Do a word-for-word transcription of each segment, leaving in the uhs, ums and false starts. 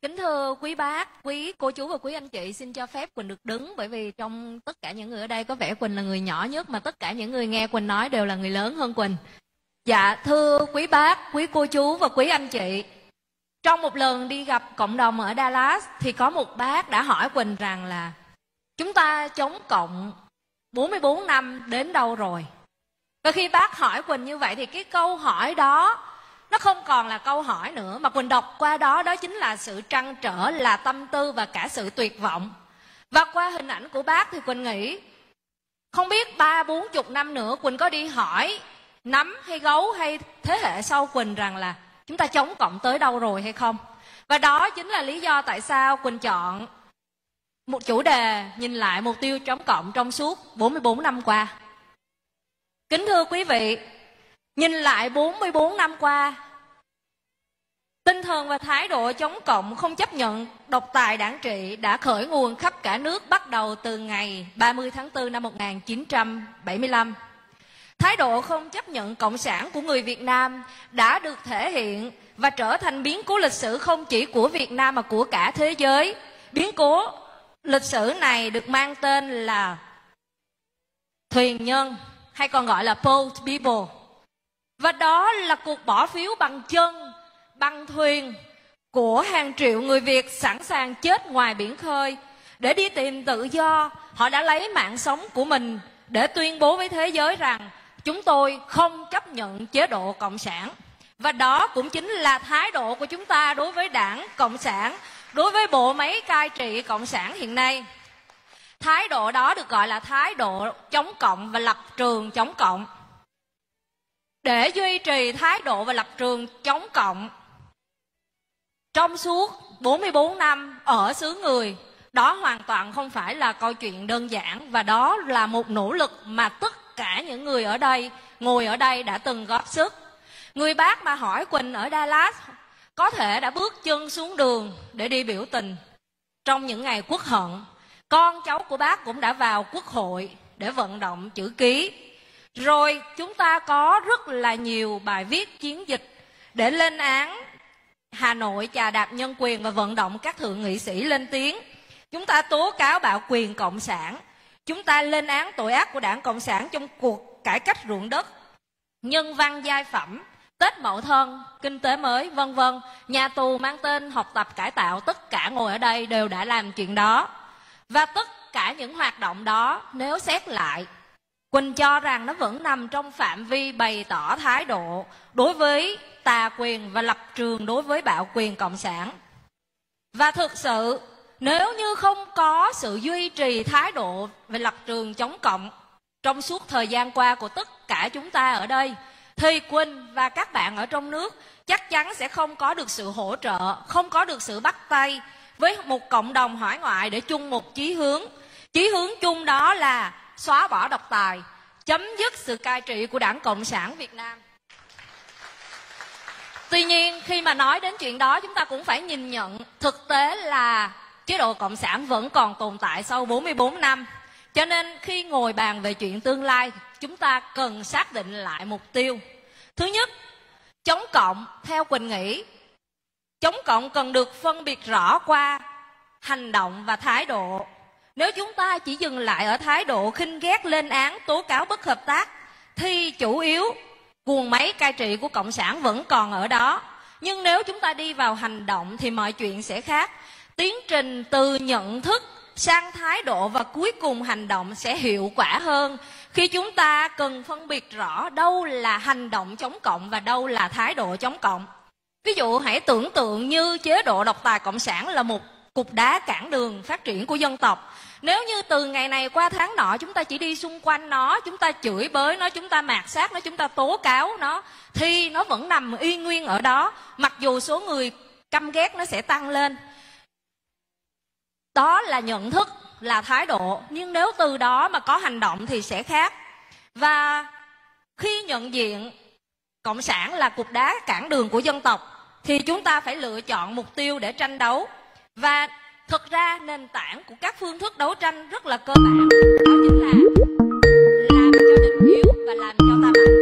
Kính thưa quý bác, quý cô chú và quý anh chị, xin cho phép Quỳnh được đứng, bởi vì trong tất cả những người ở đây có vẻ Quỳnh là người nhỏ nhất, mà tất cả những người nghe Quỳnh nói đều là người lớn hơn Quỳnh. Dạ, thưa quý bác, quý cô chú và quý anh chị, trong một lần đi gặp cộng đồng ở Dallas thì có một bác đã hỏi Quỳnh rằng là chúng ta chống cộng bốn mươi bốn năm đến đâu rồi? Và khi bác hỏi Quỳnh như vậy thì cái câu hỏi đó nó không còn là câu hỏi nữa, mà Quỳnh đọc qua đó đó chính là sự trăn trở, là tâm tư và cả sự tuyệt vọng. Và qua hình ảnh của bác thì Quỳnh nghĩ không biết ba bốn chục năm nữa Quỳnh có đi hỏi nấm hay gấu hay thế hệ sau Quỳnh rằng là chúng ta chống cộng tới đâu rồi hay không. Và đó chính là lý do tại sao Quỳnh chọn một chủ đề nhìn lại mục tiêu chống cộng trong suốt bốn mươi bốn năm qua. Kính thưa quý vị, nhìn lại bốn mươi bốn năm qua, tinh thần và thái độ chống cộng không chấp nhận độc tài đảng trị đã khởi nguồn khắp cả nước bắt đầu từ ngày ba mươi tháng tư năm một nghìn chín trăm bảy mươi lăm. Thái độ không chấp nhận cộng sản của người Việt Nam đã được thể hiện và trở thành biến cố lịch sử không chỉ của Việt Nam mà của cả thế giới. Biến cố lịch sử này được mang tên là thuyền nhân, hay còn gọi là boat people. Và đó là cuộc bỏ phiếu bằng chân, bằng thuyền của hàng triệu người Việt sẵn sàng chết ngoài biển khơi để đi tìm tự do. Họ đã lấy mạng sống của mình để tuyên bố với thế giới rằng chúng tôi không chấp nhận chế độ cộng sản. Và đó cũng chính là thái độ của chúng ta đối với đảng Cộng sản, đối với bộ máy cai trị cộng sản hiện nay. Thái độ đó được gọi là thái độ chống cộng và lập trường chống cộng. Để duy trì thái độ và lập trường chống cộng trong suốt bốn mươi bốn năm ở xứ người, đó hoàn toàn không phải là câu chuyện đơn giản, và đó là một nỗ lực mà tất cả những người ở đây, ngồi ở đây đã từng góp sức. Người bác mà hỏi Quỳnh ở Dallas có thể đã bước chân xuống đường để đi biểu tình trong những ngày Quốc hận. Con cháu của bác cũng đã vào Quốc hội để vận động chữ ký. Rồi chúng ta có rất là nhiều bài viết chiến dịch để lên án Hà Nội chà đạp nhân quyền và vận động các thượng nghị sĩ lên tiếng. Chúng ta tố cáo bạo quyền cộng sản. Chúng ta lên án tội ác của đảng Cộng sản trong cuộc cải cách ruộng đất, nhân văn giai phẩm, Tết Mậu Thân, kinh tế mới, vân vân. Nhà tù mang tên học tập cải tạo, tất cả ngồi ở đây đều đã làm chuyện đó. Và tất cả những hoạt động đó, nếu xét lại, Quỳnh cho rằng nó vẫn nằm trong phạm vi bày tỏ thái độ đối với tà quyền và lập trường đối với bạo quyền cộng sản. Và thực sự, nếu như không có sự duy trì thái độ về lập trường chống cộng trong suốt thời gian qua của tất cả chúng ta ở đây, thì Quỳnh và các bạn ở trong nước chắc chắn sẽ không có được sự hỗ trợ, không có được sự bắt tay với một cộng đồng hải ngoại để chung một chí hướng. Chí hướng chung đó là xóa bỏ độc tài, chấm dứt sự cai trị của đảng Cộng sản Việt Nam. Tuy nhiên, khi mà nói đến chuyện đó, chúng ta cũng phải nhìn nhận thực tế là chế độ Cộng sản vẫn còn tồn tại sau bốn mươi bốn năm. Cho nên khi ngồi bàn về chuyện tương lai, chúng ta cần xác định lại mục tiêu. Thứ nhất, chống cộng theo Quỳnh nghĩ, chống cộng cần được phân biệt rõ qua hành động và thái độ. Nếu chúng ta chỉ dừng lại ở thái độ khinh ghét, lên án, tố cáo bất hợp tác, thì chủ yếu guồng máy cai trị của Cộng sản vẫn còn ở đó. Nhưng nếu chúng ta đi vào hành động thì mọi chuyện sẽ khác. Tiến trình từ nhận thức sang thái độ và cuối cùng hành động sẽ hiệu quả hơn khi chúng ta cần phân biệt rõ đâu là hành động chống cộng và đâu là thái độ chống cộng. Ví dụ hãy tưởng tượng như chế độ độc tài cộng sản là một cục đá cản đường phát triển của dân tộc. Nếu như từ ngày này qua tháng nọ chúng ta chỉ đi xung quanh nó, chúng ta chửi bới nó, chúng ta mạt sát nó, chúng ta tố cáo nó, thì nó vẫn nằm y nguyên ở đó, mặc dù số người căm ghét nó sẽ tăng lên. Đó là nhận thức, là thái độ. Nhưng nếu từ đó mà có hành động thì sẽ khác. Và khi nhận diện Cộng sản là cục đá cản đường của dân tộc thì chúng ta phải lựa chọn mục tiêu để tranh đấu. Và thực ra nền tảng của các phương thức đấu tranh rất là cơ bản, đó chính là làm cho địch yếu và làm cho ta mạnh.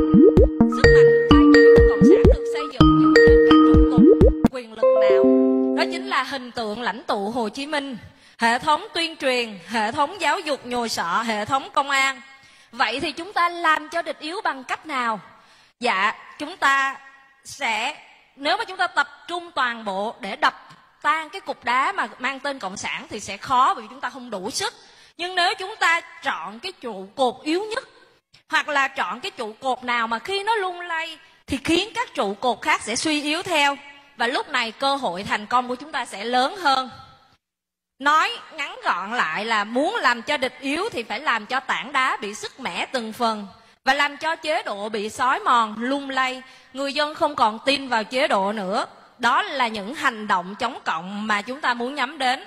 Sức mạnh cai trị của Cộng sản được xây dựng dựa trên các trụ cột quyền lực nào? đó chính là hình tượng lãnh tụ Hồ Chí Minh, hệ thống tuyên truyền, hệ thống giáo dục nhồi sọ, hệ thống công an. Vậy thì chúng ta làm cho địch yếu bằng cách nào? Dạ, chúng ta sẽ, nếu mà chúng ta tập trung toàn bộ để đập tan cái cục đá mà mang tên Cộng sản thì sẽ khó, bởi vì chúng ta không đủ sức. Nhưng nếu chúng ta chọn cái trụ cột yếu nhất, hoặc là chọn cái trụ cột nào mà khi nó lung lay thì khiến các trụ cột khác sẽ suy yếu theo, và lúc này cơ hội thành công của chúng ta sẽ lớn hơn. Nói ngắn gọn lại là muốn làm cho địch yếu thì phải làm cho tảng đá bị sứt mẻ từng phần, và làm cho chế độ bị xói mòn, lung lay, người dân không còn tin vào chế độ nữa. Đó là những hành động chống cộng mà chúng ta muốn nhắm đến.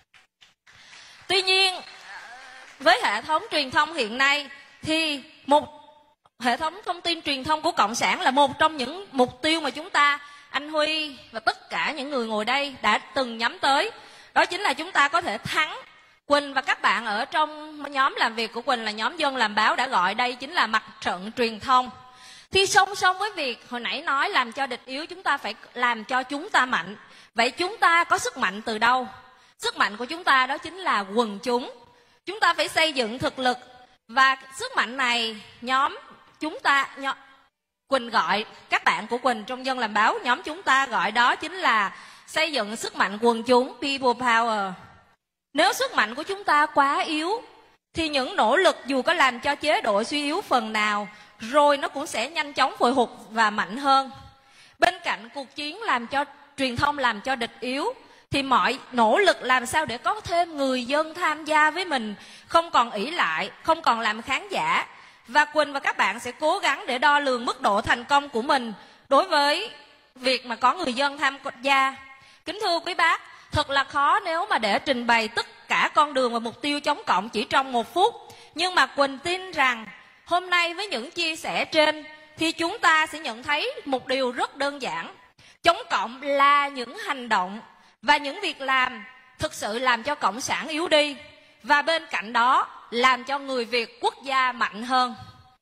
Tuy nhiên, với hệ thống truyền thông hiện nay thì một hệ thống thông tin truyền thông của Cộng sản là một trong những mục tiêu mà chúng ta, anh Huy và tất cả những người ngồi đây đã từng nhắm tới. Đó chính là chúng ta có thể thắng. Quỳnh và các bạn ở trong nhóm làm việc của Quỳnh là nhóm Dân Làm Báo đã gọi đây chính là mặt trận truyền thông. Thì song song với việc hồi nãy nói làm cho địch yếu, chúng ta phải làm cho chúng ta mạnh. Vậy chúng ta có sức mạnh từ đâu? Sức mạnh của chúng ta đó chính là quần chúng. Chúng ta phải xây dựng thực lực, và sức mạnh này nhóm chúng ta, nhóm, Quỳnh gọi các bạn của Quỳnh trong Dân Làm Báo, nhóm chúng ta gọi đó chính là xây dựng sức mạnh quần chúng, people power. Nếu sức mạnh của chúng ta quá yếu thì những nỗ lực dù có làm cho chế độ suy yếu phần nào, rồi nó cũng sẽ nhanh chóng hồi phục và mạnh hơn. Bên cạnh cuộc chiến làm cho truyền thông làm cho địch yếu, thì mọi nỗ lực làm sao để có thêm người dân tham gia với mình, không còn ỷ lại, không còn làm khán giả. Và Quỳnh và các bạn sẽ cố gắng để đo lường mức độ thành công của mình đối với việc mà có người dân tham gia. Kính thưa quý bác, thật là khó nếu mà để trình bày tất cả con đường và mục tiêu chống cộng chỉ trong một phút. Nhưng mà Quỳnh tin rằng hôm nay với những chia sẻ trên thì chúng ta sẽ nhận thấy một điều rất đơn giản. Chống cộng là những hành động và những việc làm thực sự làm cho Cộng sản yếu đi, và bên cạnh đó làm cho người Việt quốc gia mạnh hơn.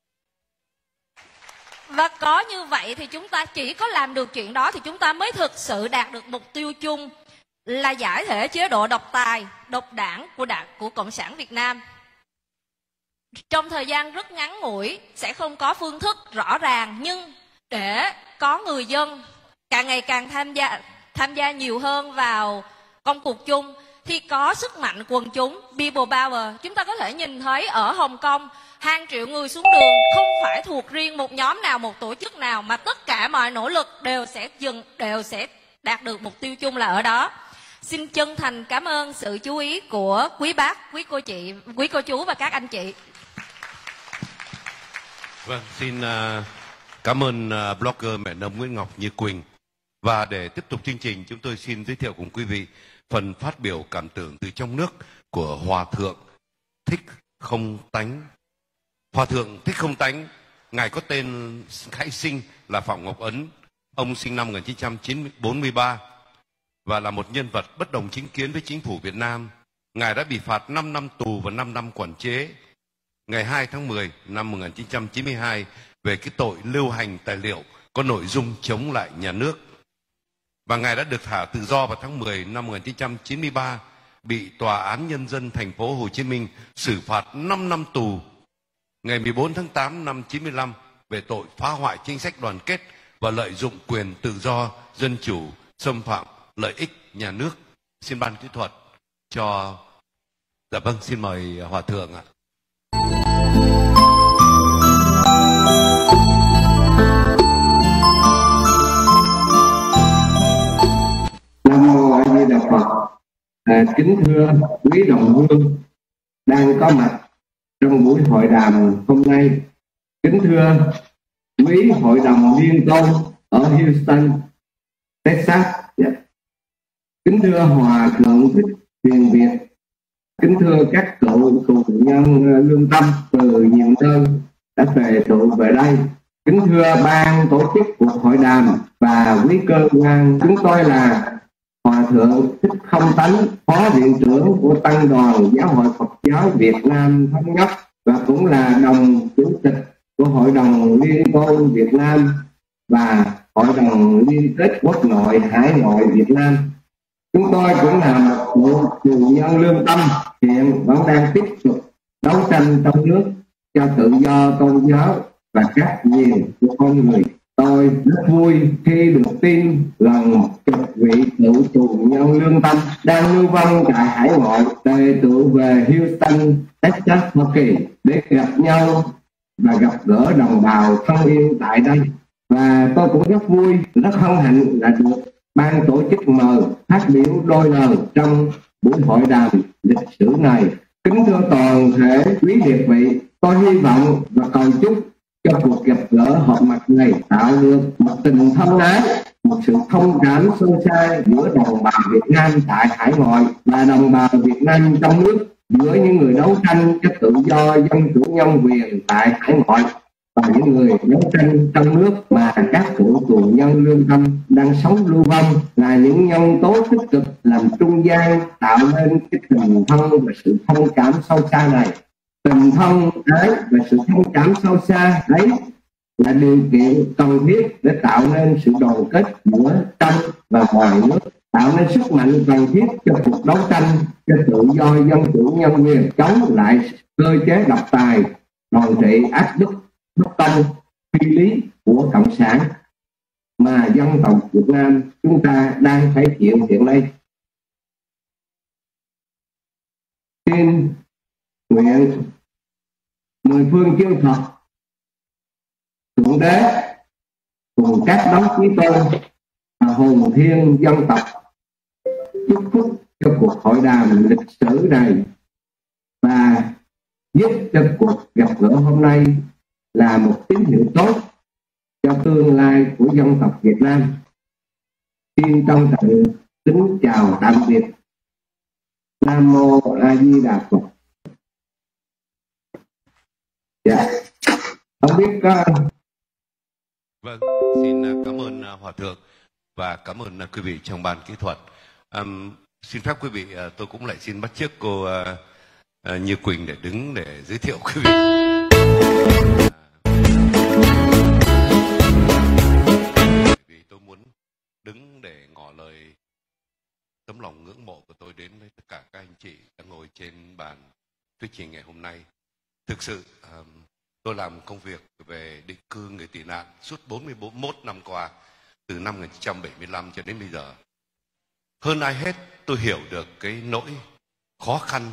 Và có như vậy thì chúng ta chỉ có làm được chuyện đó thì chúng ta mới thực sự đạt được mục tiêu chung là giải thể chế độ độc tài, độc đảng của đảng của Cộng sản Việt Nam. Trong thời gian rất ngắn ngủi sẽ không có phương thức rõ ràng, nhưng để có người dân càng ngày càng tham gia tham gia nhiều hơn vào công cuộc chung thì có sức mạnh quần chúng, people power. Chúng ta có thể nhìn thấy ở Hồng Kông hàng triệu người xuống đường không phải thuộc riêng một nhóm nào, một tổ chức nào, mà tất cả mọi nỗ lực đều sẽ dừng, đều sẽ đạt được mục tiêu chung là ở đó. Xin chân thành cảm ơn sự chú ý của quý bác, quý cô chị, quý cô chú và các anh chị. Vâng, xin uh, cảm ơn uh, blogger mẹ nấm Nguyễn Ngọc Như Quỳnh. Và để tiếp tục chương trình, chúng tôi xin giới thiệu cùng quý vị phần phát biểu cảm tưởng từ trong nước của Hòa Thượng Thích Không Tánh. Hòa Thượng Thích Không Tánh, ngài có tên khai sinh là Phạm Ngọc Ấn. Ông sinh năm một nghìn chín trăm bốn mươi ba và là một nhân vật bất đồng chính kiến với chính phủ Việt Nam. Ngài đã bị phạt năm năm tù và năm năm quản chế. Ngày hai tháng mười năm một nghìn chín trăm chín mươi hai về cái tội lưu hành tài liệu có nội dung chống lại nhà nước. Và ngài đã được thả tự do vào tháng mười năm một nghìn chín trăm chín mươi ba, bị Tòa án Nhân dân thành phố Hồ Chí Minh xử phạt năm năm tù. Ngày mười bốn tháng tám năm chín mươi lăm về tội phá hoại chính sách đoàn kết và lợi dụng quyền tự do dân chủ, xâm phạm lợi ích nhà nước. Xin ban kỹ thuật cho. Dạ vâng, xin mời Hòa Thượng ạ. Nam mô A Di Đà Phật. À, kính thưa quý đồng hương đang có mặt trong buổi hội đàm hôm nay. Kính thưa quý hội đồng liên tôn ở Houston, Texas. Kính thưa Hòa Thượng Thích Thiền Việt. Kính thưa các cựu tù nhân lương tâm từ nhiều nơi đã về tụ về đây. Kính thưa ban tổ chức cuộc hội đàm và quý cơ quan, chúng tôi là Hòa Thượng Thích Không Tánh, Phó Viện trưởng của Tăng đoàn Giáo hội Phật giáo Việt Nam Thống nhất và cũng là đồng chủ tịch của Hội đồng Liên tôn Việt Nam và Hội đồng Liên kết Quốc nội Hải ngoại Việt Nam. Chúng tôi cũng là một bộ tù nhân lương tâm, hiện vẫn đang tiếp tục đấu tranh trong nước cho tự do tôn giáo và các quyền của con người. Tôi rất vui khi được tin gần chục vị cựu tù nhân lương tâm đang lưu vong tại hải ngoại tề tựu về Houston, Texas, Hoa Kỳ để gặp nhau và gặp gỡ đồng bào thân yêu tại đây. Và tôi cũng rất vui, rất hân hạnh là được ban tổ chức mời phát biểu đôi lời trong buổi hội đàm lịch sử này. Kính thưa toàn thể quý liệt vị, tôi hy vọng và cầu chúc cho cuộc gặp gỡ họp mặt này tạo được một tình thân ái, một sự thông cảm sâu xa giữa đồng bào Việt Nam tại hải ngoại và đồng bào Việt Nam trong nước, giữa những người đấu tranh cho tự do dân chủ nhân quyền tại hải ngoại và những người đấu tranh trong nước mà các cựu tù nhân lương tâm đang sống lưu vong, là những nhân tố tích cực làm trung gian tạo nên cái tình thân và sự thông cảm sâu xa này. Tình thân ái và sự thông cảm sâu xa ấy là điều kiện cần thiết để tạo nên sự đoàn kết giữa trong và ngoài nước, tạo nên sức mạnh cần thiết cho cuộc đấu tranh cho tự do dân chủ nhân quyền, chống lại cơ chế độc tài, đòn trị áp bức bất công phi lý của cộng sản mà dân tộc Việt Nam chúng ta đang phải chịu hiện nay. Xin nguyện mười phương chư Phật, Thượng Đế cùng các đấng chí tôn và hồn thiên dân tộc chúc phúc cho cuộc hội đàm lịch sử này và giúp cho cuộc gặp gỡ hôm nay là một tín hiệu tốt cho tương lai của dân tộc Việt Nam. Xin trân trọng kính chào tạm biệt. Nam mô A Di Đà Phật. Dạ, không biết có. Vâng, xin cảm ơn Hòa Thượng và cảm ơn quý vị trong ban kỹ thuật. Um, xin phép quý vị, tôi cũng lại xin bắt chước cô uh, uh, Như Quỳnh để đứng để giới thiệu quý vị. Vì tôi muốn đứng để ngỏ lời tấm lòng ngưỡng mộ của tôi đến với tất cả các anh chị đang ngồi trên bàn thuyết trình ngày hôm nay. Thực sự um, tôi làm công việc về định cư người tị nạn suốt bốn mươi mốt năm qua, từ năm một nghìn chín trăm bảy mươi lăm cho đến bây giờ. Hơn ai hết tôi hiểu được cái nỗi khó khăn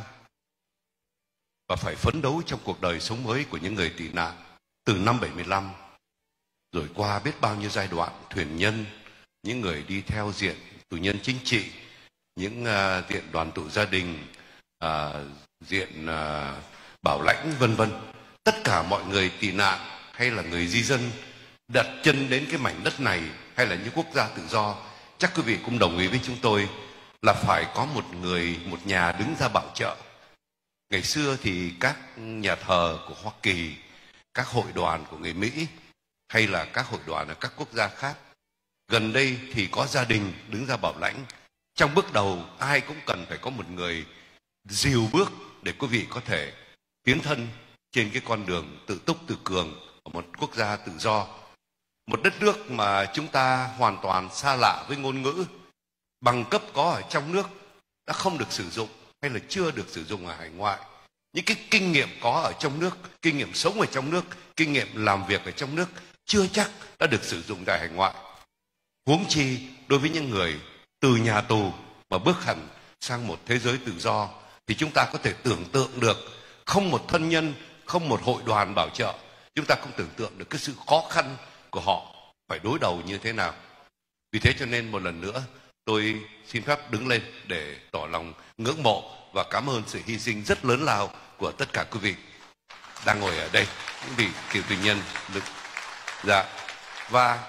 và phải phấn đấu trong cuộc đời sống mới của những người tị nạn từ năm bảy mươi lăm, rồi qua biết bao nhiêu giai đoạn, thuyền nhân, những người đi theo diện tù nhân chính trị, những uh, diện đoàn tụ gia đình, uh, diện uh, bảo lãnh vân vân. Tất cả mọi người tị nạn hay là người di dân đặt chân đến cái mảnh đất này hay là những quốc gia tự do, chắc quý vị cũng đồng ý với chúng tôi là phải có một người, một nhà đứng ra bảo trợ. Ngày xưa thì các nhà thờ của Hoa Kỳ, các hội đoàn của người Mỹ hay là các hội đoàn ở các quốc gia khác, gần đây thì có gia đình đứng ra bảo lãnh. Trong bước đầu ai cũng cần phải có một người dìu bước để quý vị có thể tiến thân trên cái con đường tự túc tự cường ở một quốc gia tự do, một đất nước mà chúng ta hoàn toàn xa lạ với ngôn ngữ, bằng cấp có ở trong nước đã không được sử dụng hay là chưa được sử dụng ở hải ngoại. Những cái kinh nghiệm có ở trong nước, kinh nghiệm sống ở trong nước, kinh nghiệm làm việc ở trong nước chưa chắc đã được sử dụng tại hải ngoại. Huống chi đối với những người từ nhà tù mà bước hẳn sang một thế giới tự do, thì chúng ta có thể tưởng tượng được không một thân nhân, không một hội đoàn bảo trợ, chúng ta không tưởng tượng được cái sự khó khăn của họ phải đối đầu như thế nào. Vì thế cho nên một lần nữa tôi xin phép đứng lên để tỏ lòng ngưỡng mộ và cảm ơn sự hy sinh rất lớn lao của tất cả quý vị đang ngồi ở đây, những vị cựu tù nhân. Dạ. Và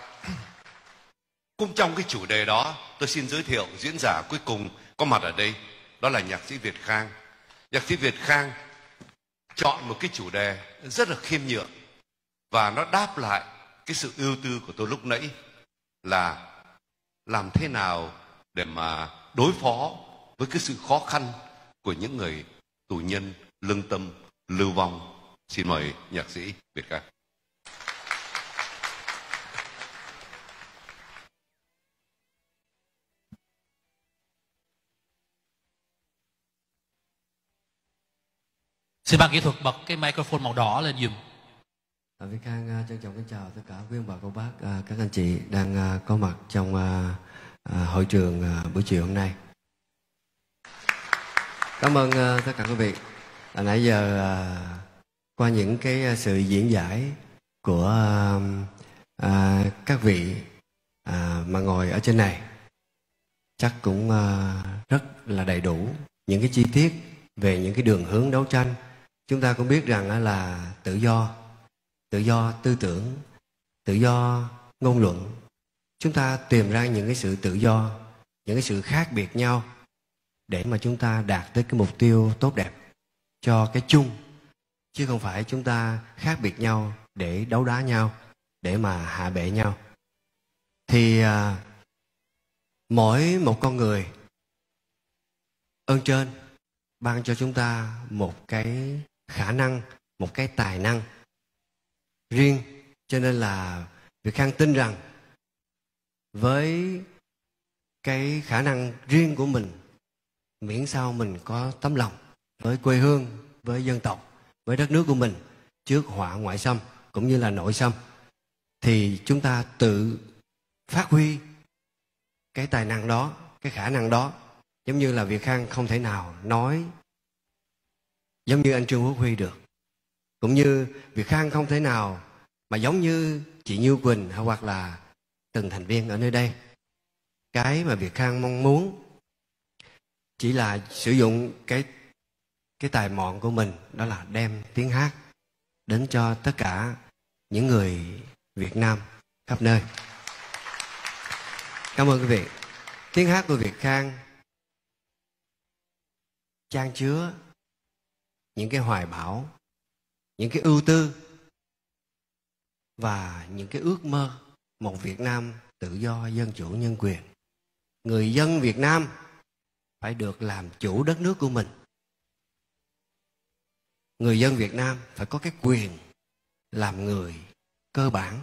cũng trong cái chủ đề đó, tôi xin giới thiệu diễn giả cuối cùng có mặt ở đây, đó là nhạc sĩ Việt Khang. Nhạc sĩ Việt Khang chọn một cái chủ đề rất là khiêm nhượng và nó đáp lại cái sự ưu tư của tôi lúc nãy, là làm thế nào để mà đối phó với cái sự khó khăn của những người tù nhân lương tâm lưu vong. Xin mời nhạc sĩ Việt Khang. Xin ban kỹ thuật bật cái microphone màu đỏ lên dùm. À, Việt Khang trân trọng kính chào tất cả quý ông bà cô bác, à, các anh chị đang à, có mặt trong à, à, hội trường à, buổi chiều hôm nay. Cảm ơn à, tất cả quý vị. À, nãy giờ à, qua những cái sự diễn giải của à, à, các vị à, mà ngồi ở trên này, chắc cũng à, rất là đầy đủ những cái chi tiết về những cái đường hướng đấu tranh. Chúng ta cũng biết rằng à, là tự do, tự do tư tưởng, tự do ngôn luận. Chúng ta tìm ra những cái sự tự do, những cái sự khác biệt nhau để mà chúng ta đạt tới cái mục tiêu tốt đẹp cho cái chung, chứ không phải chúng ta khác biệt nhau để đấu đá nhau, để mà hạ bệ nhau. Thì à, mỗi một con người, ơn trên ban cho chúng ta một cái khả năng, một cái tài năng riêng. Cho nên là Việt Khang tin rằng với cái khả năng riêng của mình, miễn sao mình có tấm lòng với quê hương, với dân tộc, với đất nước của mình trước họa ngoại xâm cũng như là nội xâm, thì chúng ta tự phát huy cái tài năng đó, cái khả năng đó. Giống như là Việt Khang không thể nào nói giống như anh Trương Quốc Huy được, cũng như Việt Khang không thể nào mà giống như chị Như Quỳnh hoặc là từng thành viên ở nơi đây. Cái mà Việt Khang mong muốn chỉ là sử dụng cái cái tài mọn của mình, đó là đem tiếng hát đến cho tất cả những người Việt Nam khắp nơi. Cảm ơn quý vị. Tiếng hát của Việt Khang chan chứa những cái hoài bão, những cái ưu tư và những cái ước mơ một Việt Nam tự do, dân chủ, nhân quyền. Người dân Việt Nam phải được làm chủ đất nước của mình. Người dân Việt Nam phải có cái quyền làm người cơ bản.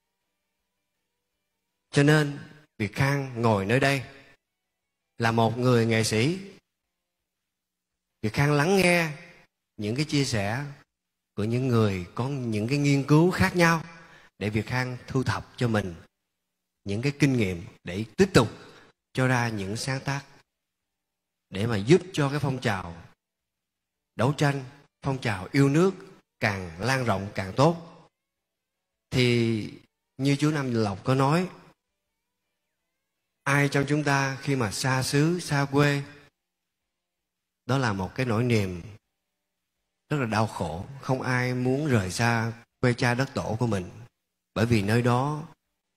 Cho nên Việt Khang ngồi nơi đây là một người nghệ sĩ. Việt Khang lắng nghe những cái chia sẻ của những người có những cái nghiên cứu khác nhau để Việt Khang thu thập cho mình những cái kinh nghiệm để tiếp tục cho ra những sáng tác để mà giúp cho cái phong trào đấu tranh, phong trào yêu nước càng lan rộng càng tốt. Thì như chú Nam Lộc có nói, ai trong chúng ta khi mà xa xứ, xa quê, đó là một cái nỗi niềm rất là đau khổ. Không ai muốn rời xa quê cha đất tổ của mình, bởi vì nơi đó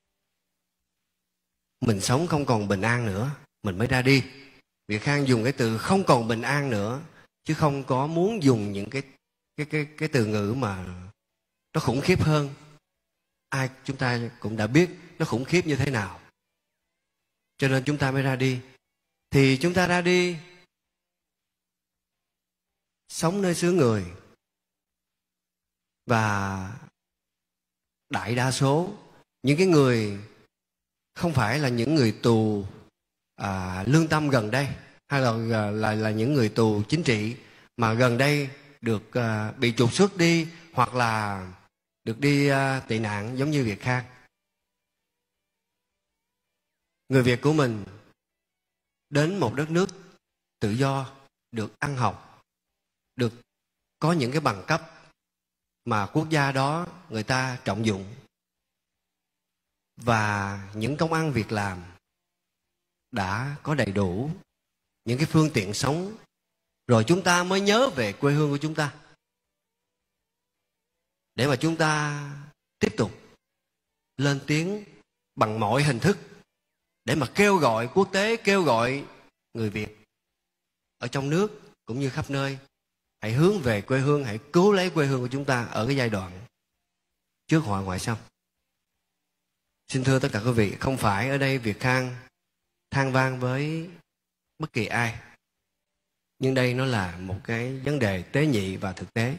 mình sống không còn bình an nữa, mình mới ra đi. Việt Khang dùng cái từ không còn bình an nữa, chứ không có muốn dùng những cái cái cái cái từ ngữ mà nó khủng khiếp hơn. Ai chúng ta cũng đã biết nó khủng khiếp như thế nào, cho nên chúng ta mới ra đi. Thì chúng ta ra đi sống nơi xứ người, và đại đa số những cái người không phải là những người tù à, lương tâm gần đây, hay là, là là là những người tù chính trị mà gần đây được à, bị trục xuất đi, hoặc là được đi à, tị nạn giống như Việt Khang. Người Việt của mình đến một đất nước tự do, được ăn học, được có những cái bằng cấp mà quốc gia đó người ta trọng dụng, và những công ăn việc làm đã có đầy đủ, những cái phương tiện sống, rồi chúng ta mới nhớ về quê hương của chúng ta để mà chúng ta tiếp tục lên tiếng bằng mọi hình thức để mà kêu gọi quốc tế, kêu gọi người Việt ở trong nước cũng như khắp nơi hãy hướng về quê hương, hãy cứu lấy quê hương của chúng ta ở cái giai đoạn trước họa ngoại xâm. Xin thưa tất cả quý vị, không phải ở đây Việt Khang than vang với bất kỳ ai, nhưng đây nó là một cái vấn đề tế nhị và thực tế.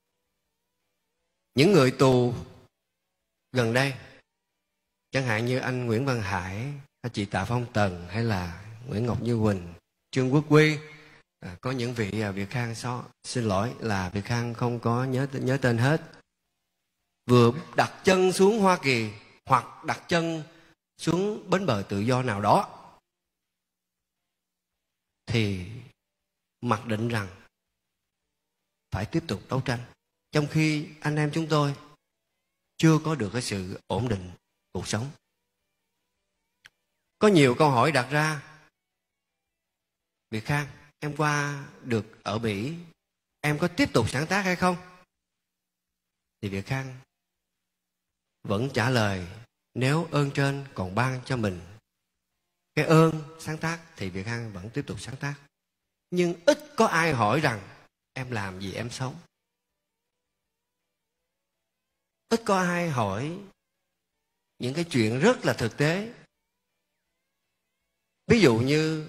Những người tù gần đây, chẳng hạn như anh Nguyễn Văn Hải, hay chị Tạ Phong Tần, hay là Nguyễn Ngọc Như Quỳnh, Trương Quốc Huy, À, có những vị à, Việt Khang so, xin lỗi là Việt Khang không có nhớ nhớ tên hết, vừa đặt chân xuống Hoa Kỳ hoặc đặt chân xuống bến bờ tự do nào đó thì mặc định rằng phải tiếp tục đấu tranh, trong khi anh em chúng tôi chưa có được cái sự ổn định cuộc sống. Có nhiều câu hỏi đặt ra: Việt Khang, em qua được ở Mỹ, em có tiếp tục sáng tác hay không? Thì Việt Khang vẫn trả lời, nếu ơn trên còn ban cho mình cái ơn sáng tác thì Việt Khang vẫn tiếp tục sáng tác. Nhưng ít có ai hỏi rằng em làm gì em sống. Ít có ai hỏi những cái chuyện rất là thực tế. Ví dụ như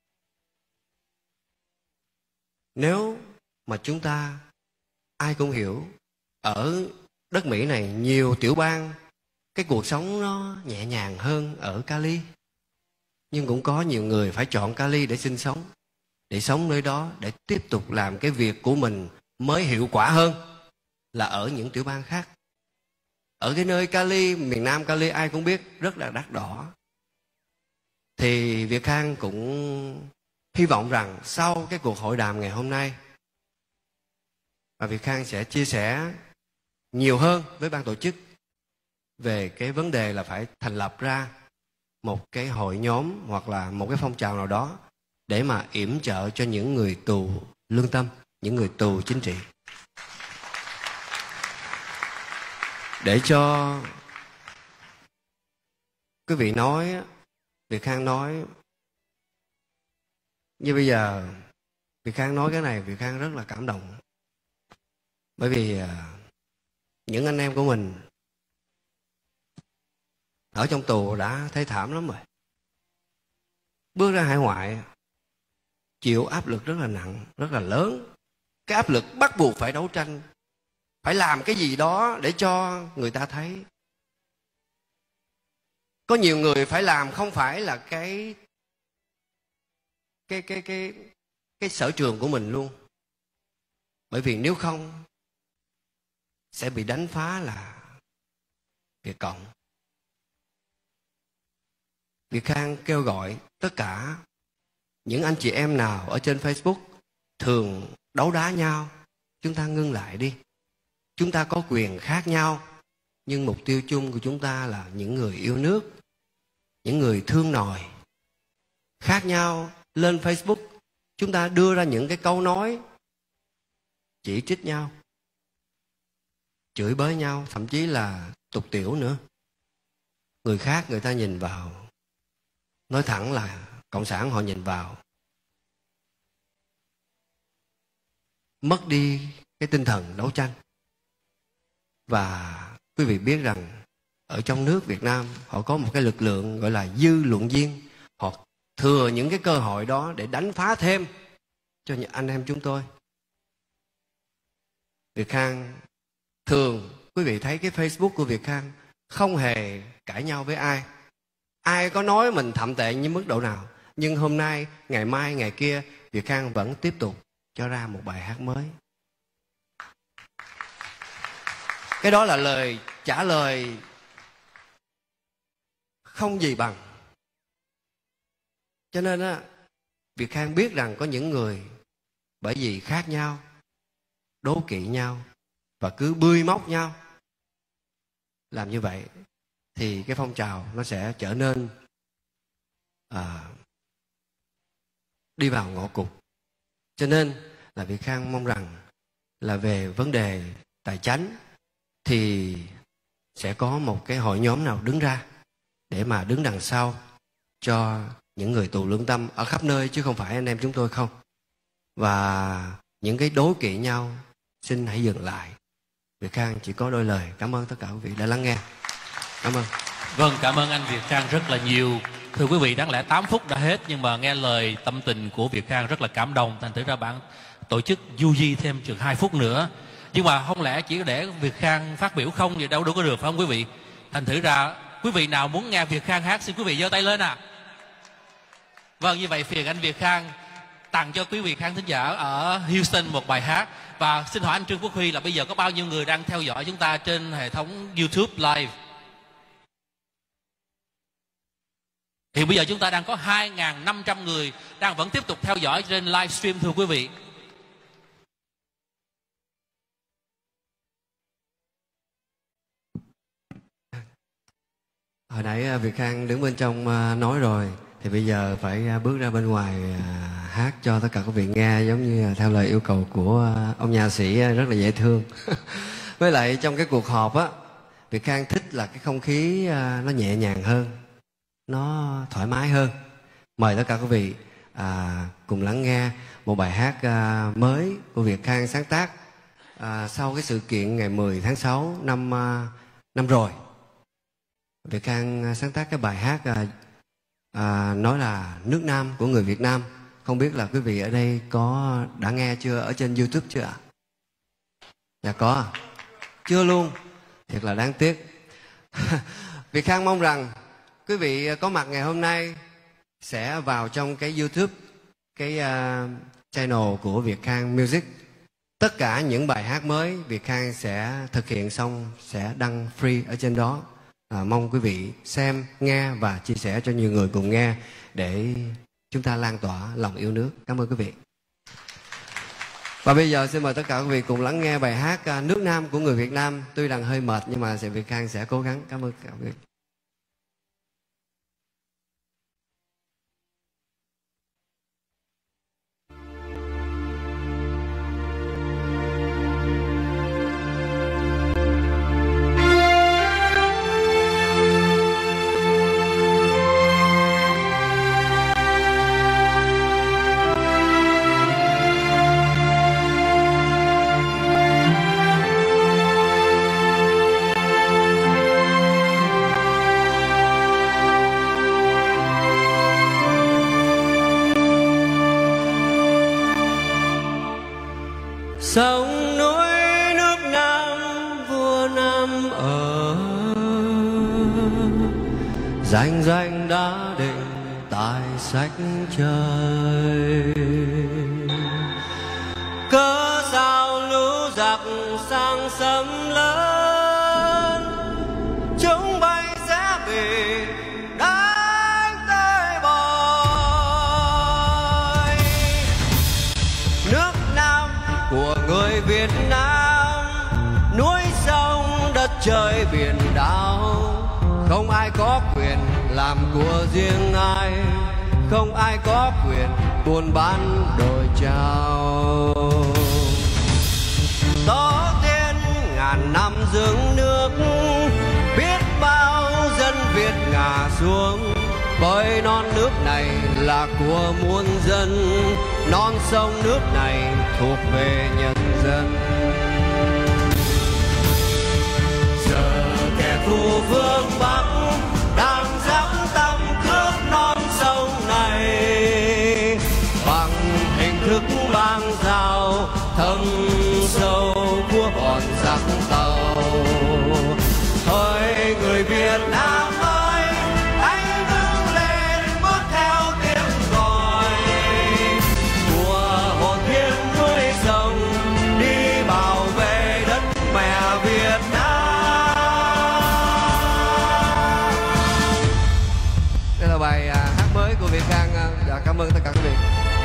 nếu mà chúng ta, ai cũng hiểu, ở đất Mỹ này nhiều tiểu bang cái cuộc sống nó nhẹ nhàng hơn ở Cali, nhưng cũng có nhiều người phải chọn Cali để sinh sống, để sống nơi đó, để tiếp tục làm cái việc của mình mới hiệu quả hơn là ở những tiểu bang khác. Ở cái nơi Cali, miền Nam Cali ai cũng biết rất là đắt đỏ. Thì Việt Khang cũng hy vọng rằng sau cái cuộc hội đàm ngày hôm nay, và Việt Khang sẽ chia sẻ nhiều hơn với ban tổ chức về cái vấn đề là phải thành lập ra một cái hội nhóm hoặc là một cái phong trào nào đó để mà yểm trợ cho những người tù lương tâm, những người tù chính trị, để cho quý vị nói, Việt Khang nói như bây giờ, Việt Khang nói cái này Việt Khang rất là cảm động. Bởi vì những anh em của mình ở trong tù đã thấy thảm lắm rồi, bước ra hải ngoại chịu áp lực rất là nặng, rất là lớn. Cái áp lực bắt buộc phải đấu tranh, phải làm cái gì đó để cho người ta thấy. Có nhiều người phải làm không phải là cái cái cái cái cái sở trường của mình luôn, bởi vì nếu không sẽ bị đánh phá là Việt Cộng. Việt Khang kêu gọi tất cả những anh chị em nào ở trên Facebook thường đấu đá nhau, chúng ta ngưng lại đi. Chúng ta có quyền khác nhau, nhưng mục tiêu chung của chúng ta là những người yêu nước, những người thương nòi. Khác nhau lên Facebook, chúng ta đưa ra những cái câu nói chỉ trích nhau, chửi bới nhau, thậm chí là tục tiểu nữa. Người khác người ta nhìn vào, nói thẳng là Cộng sản họ nhìn vào, mất đi cái tinh thần đấu tranh. Và quý vị biết rằng ở trong nước Việt Nam họ có một cái lực lượng gọi là dư luận viên. Họ thừa những cái cơ hội đó để đánh phá thêm cho những anh em chúng tôi. Việt Khang thường, quý vị thấy cái Facebook của Việt Khang không hề cãi nhau với ai. Ai có nói mình thậm tệ như mức độ nào, nhưng hôm nay, ngày mai, ngày kia, Việt Khang vẫn tiếp tục cho ra một bài hát mới. Cái đó là lời trả lời không gì bằng. Cho nên á, Việt Khang biết rằng có những người bởi vì khác nhau, đố kỵ nhau và cứ bươi móc nhau, làm như vậy thì cái phong trào nó sẽ trở nên à, đi vào ngõ cụt. Cho nên là Việt Khang mong rằng là về vấn đề tài chánh thì sẽ có một cái hội nhóm nào đứng ra để mà đứng đằng sau cho những người tù lương tâm ở khắp nơi, chứ không phải anh em chúng tôi không. Và những cái đố kỵ nhau xin hãy dừng lại. Việt Khang chỉ có đôi lời cảm ơn tất cả quý vị đã lắng nghe. Cảm ơn. Vâng, cảm ơn anh Việt Khang rất là nhiều. Thưa quý vị, đáng lẽ tám phút đã hết, nhưng mà nghe lời tâm tình của Việt Khang rất là cảm động, thành thử ra bạn tổ chức du di thêm chừng hai phút nữa. Nhưng mà không lẽ chỉ để Việt Khang phát biểu không vậy đâu, đâu có được phải không quý vị? Thành thử ra quý vị nào muốn nghe Việt Khang hát xin quý vị giơ tay lên à. Vâng, như vậy phiền anh Việt Khang tặng cho quý vị khán thính giả ở Houston một bài hát. Và xin hỏi anh Trương Quốc Huy là bây giờ có bao nhiêu người đang theo dõi chúng ta trên hệ thống YouTube Live? Thì bây giờ chúng ta đang có hai nghìn năm trăm người đang vẫn tiếp tục theo dõi trên livestream thưa quý vị. Hồi nãy Việt Khang đứng bên trong nói rồi, thì bây giờ phải bước ra bên ngoài hát cho tất cả các vị nghe, giống như theo lời yêu cầu của ông nhà sĩ rất là dễ thương. Với lại trong cái cuộc họp á, Việt Khang thích là cái không khí nó nhẹ nhàng hơn, nó thoải mái hơn. Mời tất cả các vị à, cùng lắng nghe một bài hát à, mới của Việt Khang sáng tác à, sau cái sự kiện ngày mười tháng sáu năm à, năm rồi. Việt Khang sáng tác cái bài hát à, à, nói là nước Nam của người Việt Nam. Không biết là quý vị ở đây có đã nghe chưa, ở trên YouTube chưa ạ? Dạ có à? Chưa luôn, thiệt là đáng tiếc. Việt Khang mong rằng quý vị có mặt ngày hôm nay sẽ vào trong cái YouTube, cái uh, channel của Việt Khang Music. Tất cả những bài hát mới Việt Khang sẽ thực hiện xong sẽ đăng free ở trên đó. À, mong quý vị xem, nghe và chia sẻ cho nhiều người cùng nghe để chúng ta lan tỏa lòng yêu nước. Cảm ơn quý vị. Và bây giờ xin mời tất cả quý vị cùng lắng nghe bài hát uh, Nước Nam của người Việt Nam. Tuy rằng hơi mệt nhưng mà Việt Khang sẽ cố gắng. Cảm ơn các quý vị. Sông núi nước Nam vua Nam ở, danh danh đã định tại sách trời. Cớ sao lũ giặc sang xâm lớn, chúng bay sẽ bị đánh tới bời. Nước Nam của người Việt Nam, núi sông đất trời biển đảo, không ai có quyền làm của riêng ai, không ai có quyền buôn bán đổi trao. Tổ tiên ngàn năm dưỡng nước, biết bao dân Việt ngả xuống, bởi non nước này là của muôn dân, non sông nước này thuộc về nhân dân. Giờ kẻ thù phương Bắc đang dám tâm cướp non sông này, bằng hình thức bang giao thâm sâu của bọn giặc tàu. Hỡi người Việt Nam ơi, hãy đứng lên bước theo tiếng gọi của hồn thiêng núi sông, đi bảo vệ đất mẹ Việt Nam. Đây là bài à, hát mới của Việt Khang. Dạ, cảm ơn tất cả quý vị.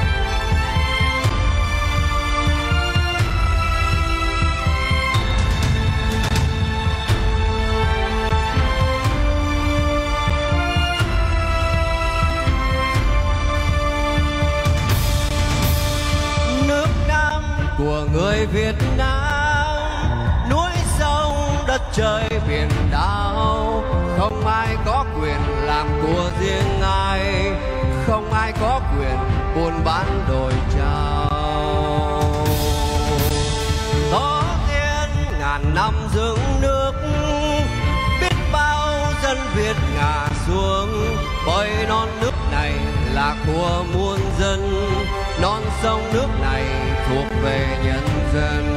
Nước Nam của người Việt Nam, núi sông đất trời biển đảo, không ai có quyền làm của riêng ai, không ai có quyền buôn bán đổi trao. Tổ tiên ngàn năm dưỡng nước, biết bao dân Việt ngả xuống, bởi non nước này là của muôn dân, non sông nước này thuộc về nhân dân.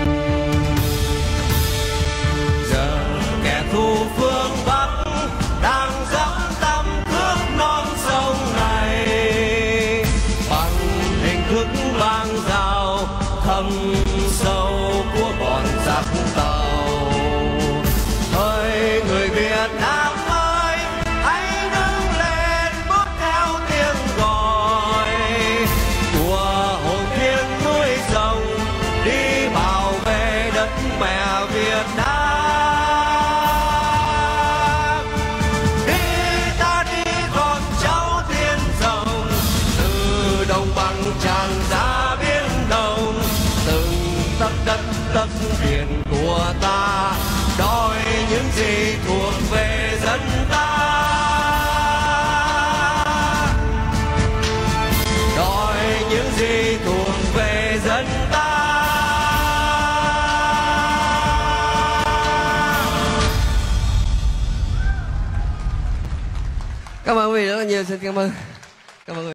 Giờ kẻ thù phương Bắc đang dám tâm cướp non sông này, bằng hình gì thuộc về dân ta. Cảm ơn quý vị rất là nhiều, xin cảm ơn. Cảm ơn.